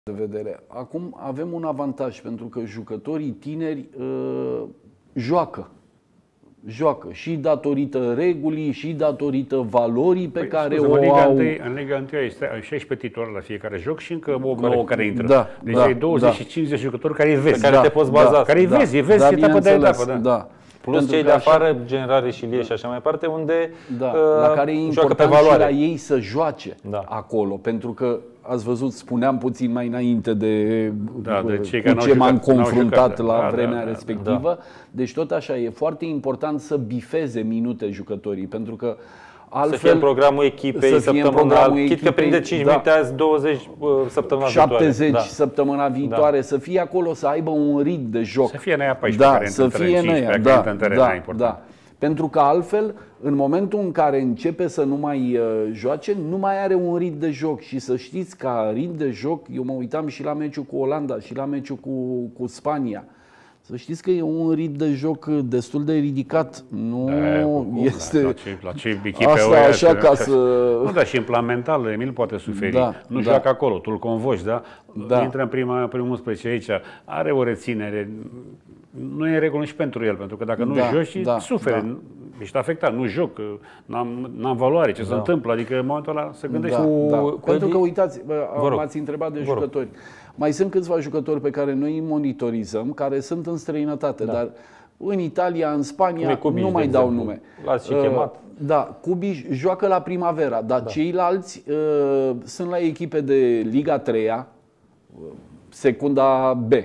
de vedere. Acum avem un avantaj pentru că jucătorii tineri joacă și datorită regulii și datorită valorii pe care o au. În Liga 1 ai 16 titulari la fiecare joc și încă 8-9 care intră. Deci ai 25 de jucători care îi vezi. Pe care te poți baza. Care îi vezi, etapă de etapă. Plus pentru cei de afară, Generare și Lie și așa mai departe, unde la care e important și la ei să joace acolo. Pentru că, ați văzut, spuneam puțin mai înainte de cu ce m-am confruntat la vremea respectivă. Deci tot așa, e foarte important să bifeze minute jucătorii, pentru că altfel, să fie în programul echipei săptămânal, chit că prinde 5 minute azi, 20 săptămâna 70 săptămâna viitoare, să fie acolo, să aibă un ritm de joc. Să fie în aia 14 care da. Pentru că altfel, în momentul în care începe să nu mai joace, nu mai are un ritm de joc. Și să știți, ca ritm de joc, eu mă uitam și la meciul cu Olanda și la meciul cu Spania. Să știți că e un ritm de joc destul de ridicat. Nu este la ce echipe asta așa ca să... Nu, dar și în plan mental, Emil poate suferi. Nu joacă acolo, tu îl convoci, intră în primul 11 aici, are o reținere. Nu e regulă nici pentru el, pentru că dacă nu joci, suferi. Ești afectat, nu joc, n-am valoare, ce se întâmplă. Adică în momentul ăla se gândește Pentru că, uitați, m-ați întrebat de jucători. Mai sunt câțiva jucători pe care noi îi monitorizăm, care sunt în străinătate, dar în Italia, în Spania, nu mai dau nume. L-ați și chemat. Cubi joacă la Primavera, dar ceilalți sunt la echipe de Liga 3-a, secunda B,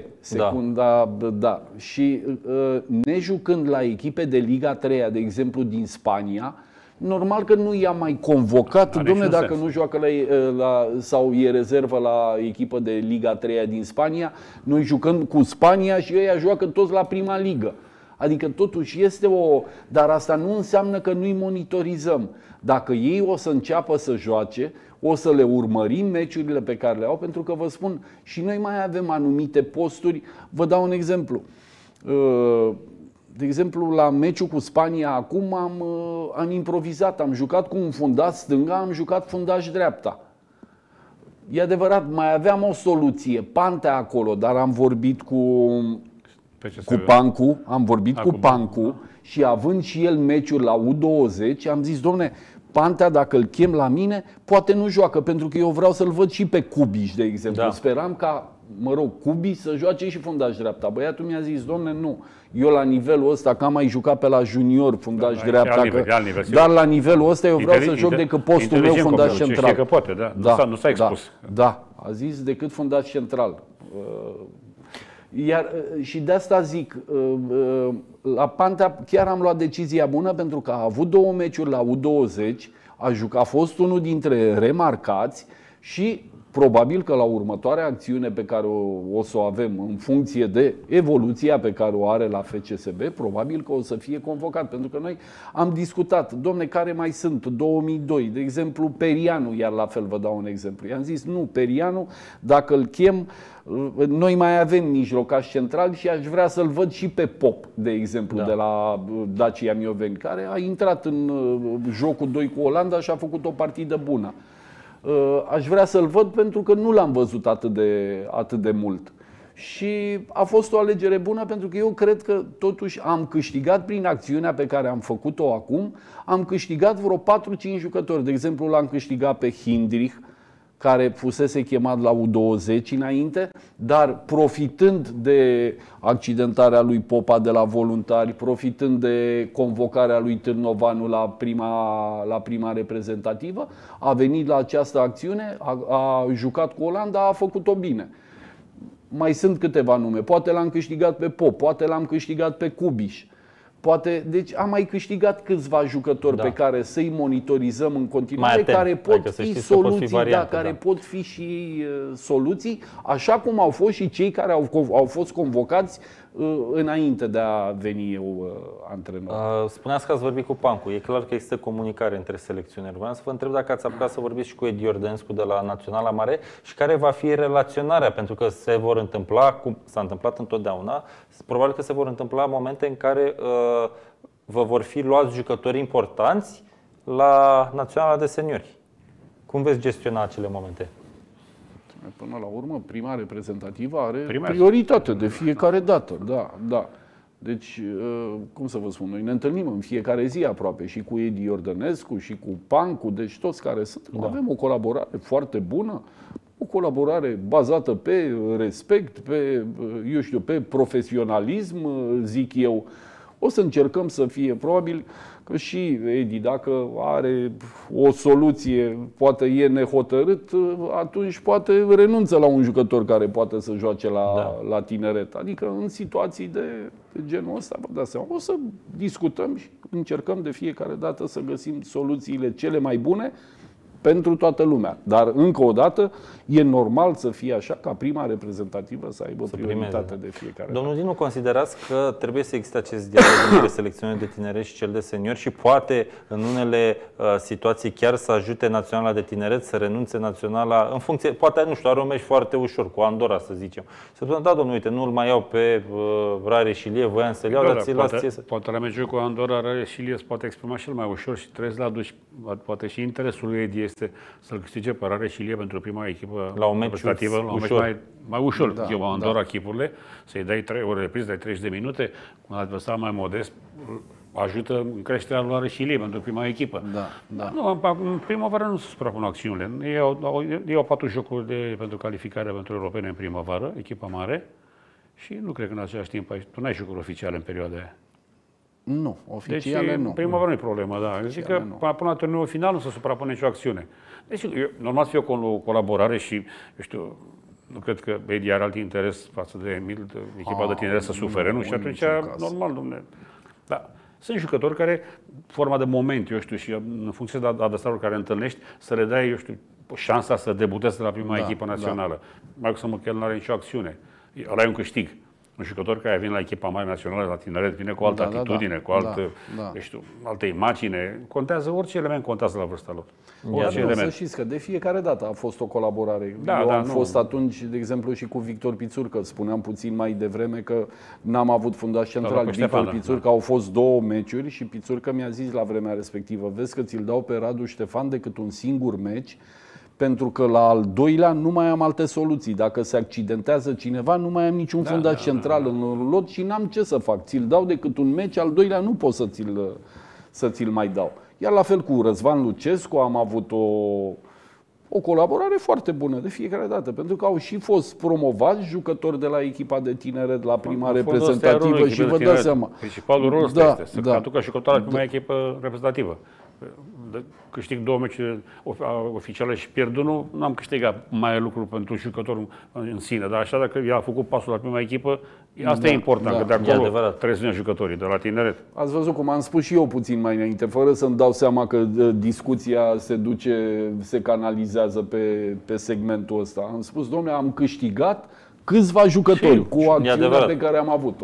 și nejucând la echipe de Liga 3-a, de exemplu din Spania, normal că nu i-a mai convocat, dom'le, dacă nu joacă sau e rezervă la echipă de Liga 3-a din Spania, noi jucăm cu Spania și ei joacă toți la prima ligă. Adică totuși este dar asta nu înseamnă că nu-i monitorizăm. Dacă ei o să înceapă să joace, o să le urmărim meciurile pe care le au, pentru că vă spun, și noi mai avem anumite posturi. Vă dau un exemplu. De exemplu, la meciul cu Spania acum am improvizat, am jucat cu un fundaș stânga, am jucat fundaș dreapta. E adevărat, mai aveam o soluție, Pantea acolo, dar am vorbit cu Pancu, și având și el meciuri la U20, am zis, domne, Pantea, dacă îl chem la mine, poate nu joacă, pentru că eu vreau să-l văd și pe Cubiș, de exemplu. Speram ca, Cubiș să joace și fundaș dreapta. Băiatul mi-a zis, domne, nu. Eu la nivelul ăsta, că am mai jucat pe la junior fundaș dreapta, dar la nivelul ăsta eu vreau să joc decât postul meu fundaș central. Că poate, nu s-a expus. A zis decât fundaș central. Și de asta zic, la Pantea chiar am luat decizia bună, pentru că a avut 2 meciuri la U20, a fost unul dintre remarcați și probabil că la următoarea acțiune pe care o să o avem în funcție de evoluția pe care o are la FCSB, probabil că o să fie convocat. Pentru că noi am discutat, domne, care mai sunt, 2002, de exemplu Perianu, iar la fel vă dau un exemplu. I-am zis, nu, Perianu, dacă îl chem, noi mai avem mijlocaș central și aș vrea să-l văd și pe Pop, de exemplu, de la Dacia Mioveni, care a intrat în jocul 2 cu Olanda și a făcut o partidă bună. Aș vrea să-l văd pentru că nu l-am văzut atât de mult. Și a fost o alegere bună, pentru că eu cred că totuși am câștigat prin acțiunea pe care am făcut-o acum, am câștigat vreo 4-5 jucători. De exemplu, l-am câștigat pe Hindrich, care fusese chemat la U20 înainte, dar profitând de accidentarea lui Popa de la Voluntari, profitând de convocarea lui Târnovanu la prima reprezentativă, a venit la această acțiune, a jucat cu Olanda, a făcut-o bine. Mai sunt câteva nume, poate l-am câștigat pe Pop, poate l-am câștigat pe Cubiș. Deci am mai câștigat câțiva jucători pe care să-i monitorizăm în continuare, care pot fi soluții, care pot fi și soluții, așa cum au fost și cei care au fost convocați înainte de a veni eu antrenor. Spuneați că ați vorbit cu Pancu. E clar că există comunicare între selecționeri. Vreau să vă întreb dacă ați apucat să vorbiți și cu Edi Ordenscu de la Naționala Mare și care va fi relaționarea, pentru că se vor întâmpla, cum s-a întâmplat întotdeauna, probabil că se vor întâmpla momente în care vă vor fi luați jucători importanți la Naționala de Seniori. Cum veți gestiona acele momente? Până la urmă, prima reprezentativă are prioritate de fiecare dată. Da, da. Deci, cum să vă spun, noi ne întâlnim în fiecare zi aproape și cu Edi Iordănescu și cu Pancu, deci toți care sunt. Da. Avem o colaborare foarte bună, o colaborare bazată pe respect, pe, eu știu, pe profesionalism, zic eu. O să încercăm să fie, probabil că și Edi, dacă are o soluție, poate e nehotărât, atunci poate renunță la un jucător care poate să joace la tineret. Adică în situații de genul ăsta, vă dați seama, o să discutăm și încercăm de fiecare dată să găsim soluțiile cele mai bune pentru toată lumea. Dar, încă o dată, e normal să fie așa, ca prima reprezentativă să aibă prioritate de fiecare. Domnul Dinu, considerați că trebuie să existe acest dialog între selecționarea de tineret și cel de senior și poate, în unele situații, chiar să ajute naționala de tineret să renunțe naționala, în funcție, poate, nu știu, are un meci foarte ușor, cu Andorra, să zicem. Să spunem, da, domnul, uite, nu-l mai iau pe Rareșilie, voiam să-l iau, dar ți-l las ție să... Poate la meciul cu Andorra, Rareșilie se poate exprima și el mai ușor și trebuie să-l aduci. Poate și interesul lui Edi este să-l câștige pe Rareșilie pentru prima echipă la un meci mai ușor. Da, eu Andorra chipurile, să-i dai o repriză, dai 30 de minute, cu un adversar mai modest, ajută în creșterea lui Rareșilie pentru prima echipă. Da, da. Nu, în primăvară nu se suprapun acțiunile. Ei au 4 jocuri pentru calificare pentru europene în primăvară, echipa mare, și nu cred că în același timp tu n-ai jocuri oficiale în perioada aia. Nu, oficiale deci, nu. Primăvară nu e problemă, da. Zic că până la turneul final nu se suprapune nicio acțiune. Deci, normal să fie o colaborare și, eu știu, nu cred că Edi are alt interes față de Emil, echipa de tineret să sufere, nu? Și atunci, normal, dom'le. Da. Sunt jucători care, forma de moment, eu știu, și în funcție de adversarul care întâlnești, să le dai, eu știu, șansa să debuteze la prima echipă națională. Mai că să mă nu are nicio acțiune. Ăla e un câștig. Un jucător care vine la echipa mare națională, la tineret, vine cu altă atitudine, cu altă imagine. Contează, orice element contează la vârsta lor. Orice element. Să știți că de fiecare dată a fost o colaborare. Eu am fost atunci, de exemplu, și cu Victor Pițurcă. Spuneam puțin mai devreme că n-am avut fundaș central. Victor Pițurcă, au fost 2 meciuri și Pițurcă mi-a zis la vremea respectivă: vezi că ți-l dau pe Radu Ștefan decât un singur meci, pentru că la al doilea nu mai am alte soluții. Dacă se accidentează cineva, nu mai am niciun fundaș central în lot și n-am ce să fac. Ți-l dau decât un meci, al doilea nu pot să ți-l mai dau. Iar la fel cu Răzvan Lucescu am avut o colaborare foarte bună de fiecare dată, pentru că au și fost promovați jucători de la echipa de tineret la prima reprezentativă și vă dați seama. Principalul rol ăsta este să aducă jucători la prima echipă reprezentativă. Câștig 2 meciuri oficiale și pierd unul, n-am câștigat mai lucruri pentru jucătorul în sine, dar așa, dacă el a făcut pasul la prima echipă, asta e important, că de acolo trebuie să vină jucătorii, de la tineret. Ați văzut cum am spus și eu puțin mai înainte, fără să-mi dau seama că discuția se canalizează pe segmentul ăsta. Am spus, dom'le, am câștigat câțiva jucători cu acțiunea pe care am avut-o.